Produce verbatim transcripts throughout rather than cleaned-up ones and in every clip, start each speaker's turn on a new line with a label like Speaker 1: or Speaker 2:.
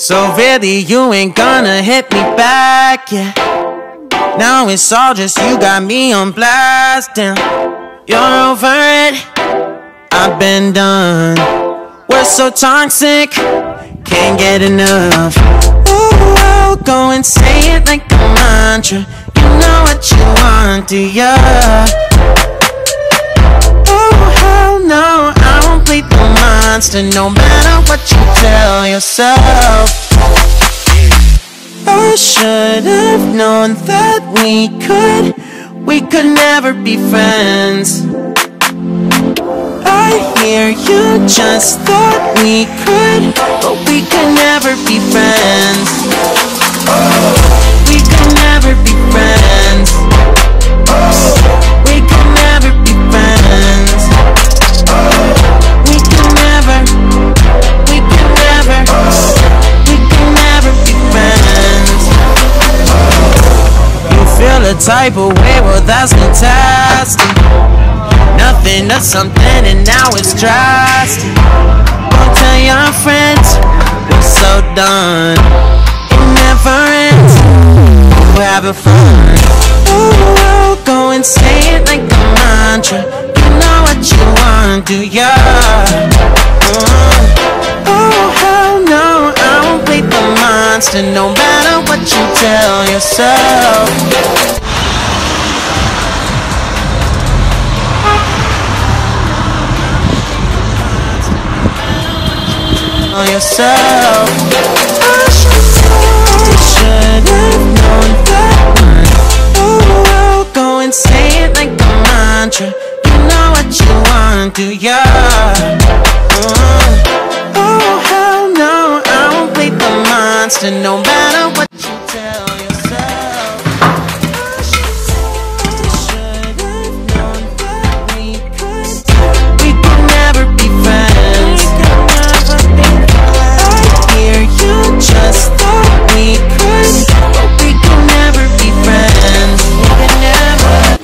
Speaker 1: So really you ain't gonna hit me back, yeah. Now it's all just you got me on blast, damn. You're over it, I've been done. We're so toxic, can't get enough. Ooh, I'll go and say it like a mantra. You know what you want, do ya? Oh, hell no, I won't play the monster, no matter what you tell yourself. I should have known that we could, we could never be friends. I hear you just thought we could, but we could never be friends. We could never be friends. We could never be friends. We could never, we could never, we could never be friends. You feel a type of way, well that's fantastic. Nothing to something and now it's drastic. Don't tell your friends, we're so done. It never ends, we're having fun. Oh, I'll go and say it like a mantra. You know what you want, do ya? Uh, oh, hell no, I won't play the monster, no matter what you tell yourself. Yourself. I should have known that one. Oh, I'll go and say it like a mantra. You know what you want, do ya? Uh, oh, hell no, I won't play the monster, no matter what you tell yourself. I should have known that we could, we could never be friends. You just thought we could, but we could never be friends. We could never.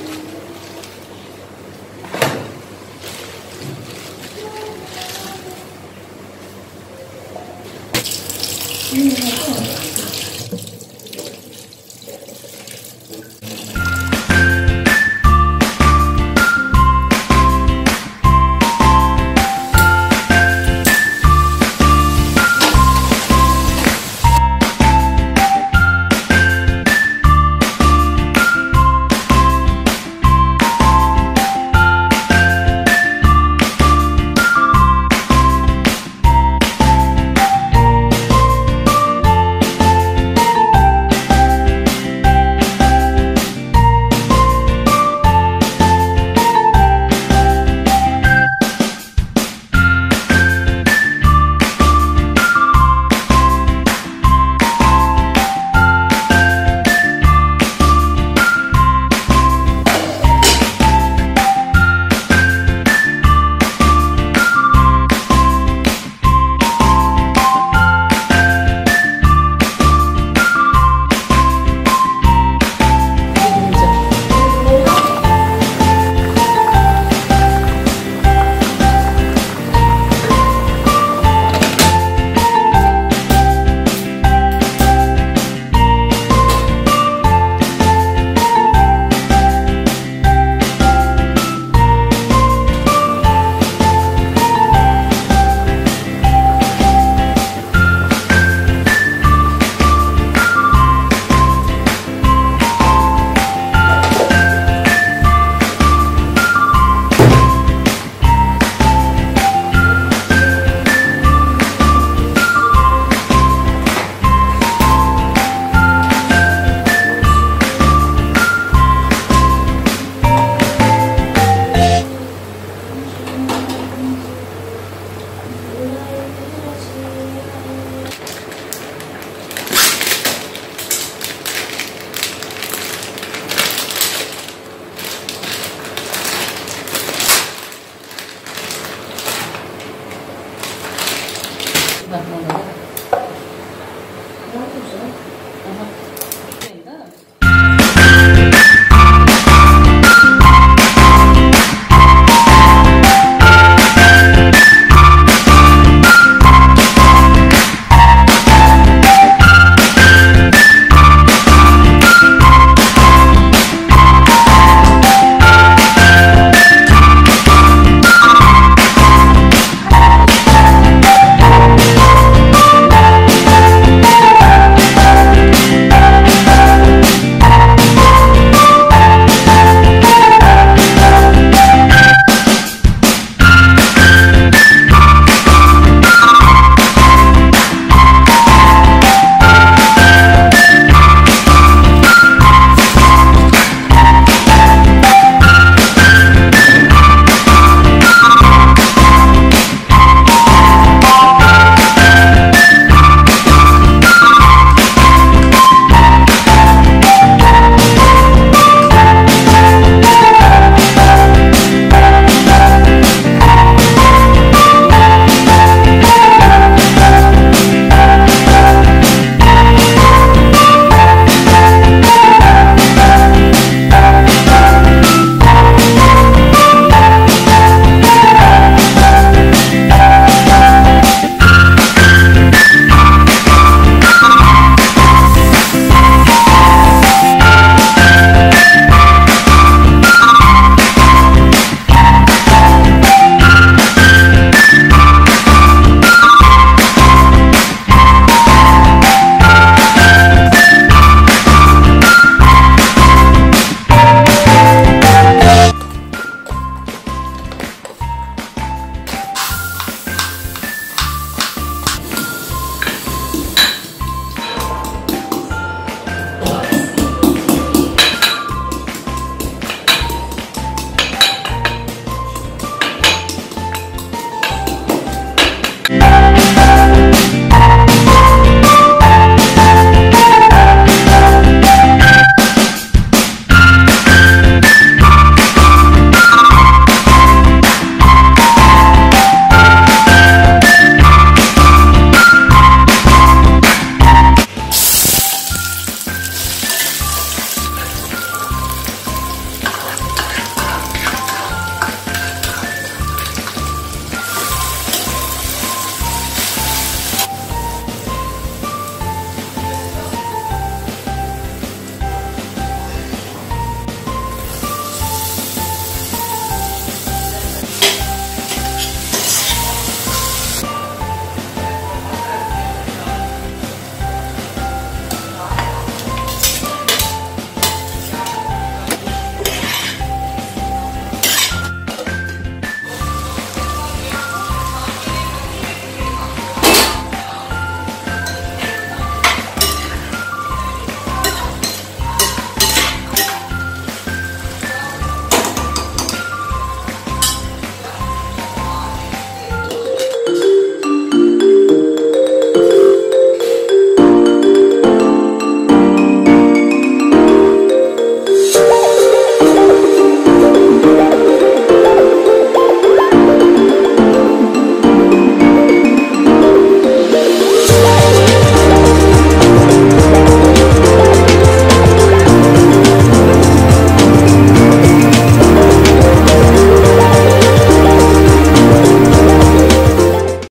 Speaker 2: Vâng, vâng, vâng.